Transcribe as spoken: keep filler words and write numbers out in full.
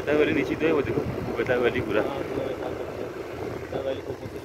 बेताब वैली निश्चित है वो देखो, वो बेताब वैली पूरा। हाँ तो मैं खा सकते हैं बेताब वैली को।